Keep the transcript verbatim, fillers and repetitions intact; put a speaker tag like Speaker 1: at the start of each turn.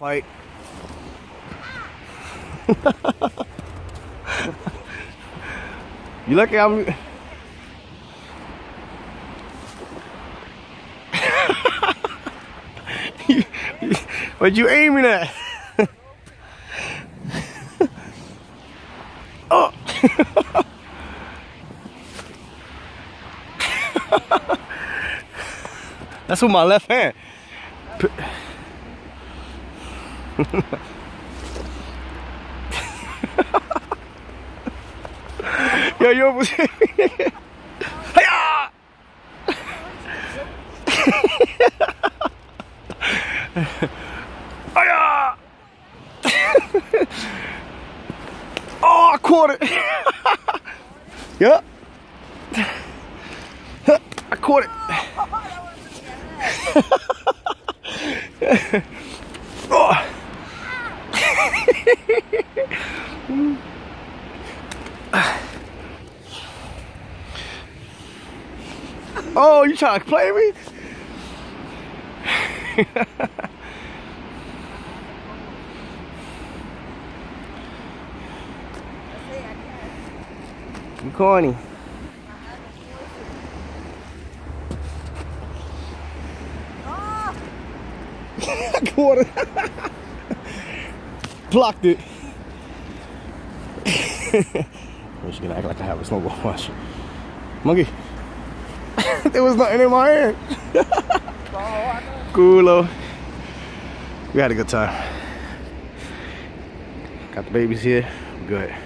Speaker 1: fight. You lucky I'm... What you aiming at? Oh! That's with my left hand. Yo, yo, was Hiya! Hiya! Oh, I caught it. Yep. I caught it. Oh. Oh, you trying to play me? You corny. I caught it. Blocked it. I'm just gonna act like I have a snowball. Watch. Monkey. There was nothing in my hand. Coolo. We had a good time. Got the babies here. Good.